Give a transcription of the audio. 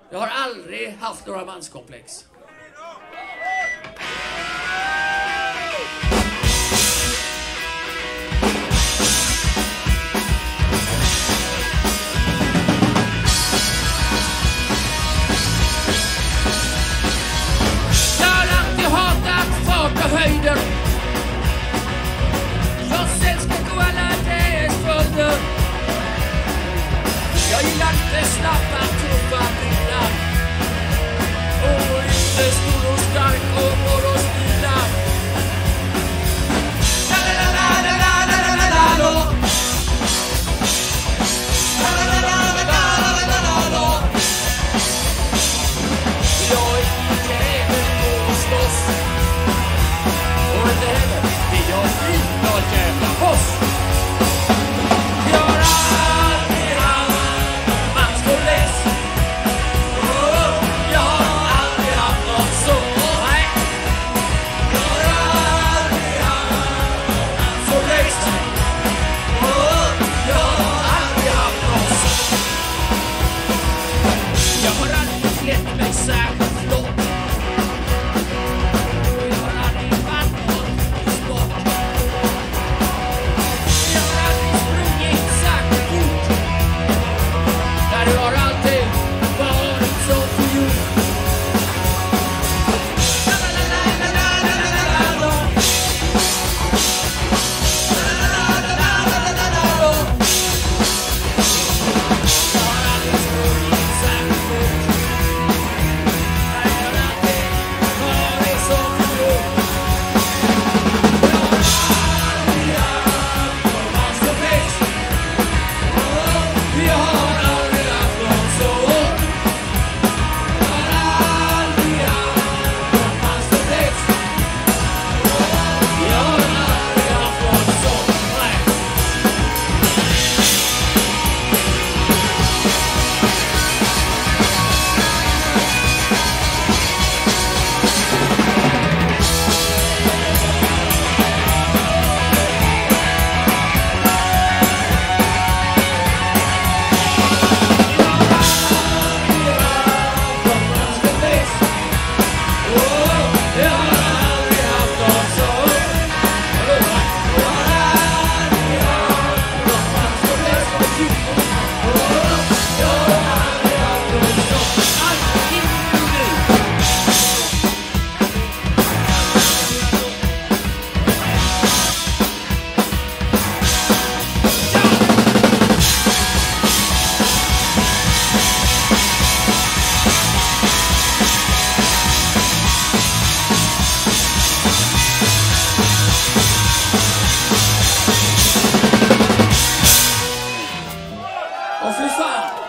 Jag har aldrig haft några manskomplex. Jag har alltid hatat fart och höjder. Jag sällskap och alla dess följder. Jag gillar inte snabba, tuffa bilar. Och inte stor och stark och morgonstilar. La-la-la-la-la-la-la-la-la-la. La-la-la-la-la-la-la-la-la. Jag är inte även på att slåss. Och inte heller vill jag bli någon jävla boss. Fy fan!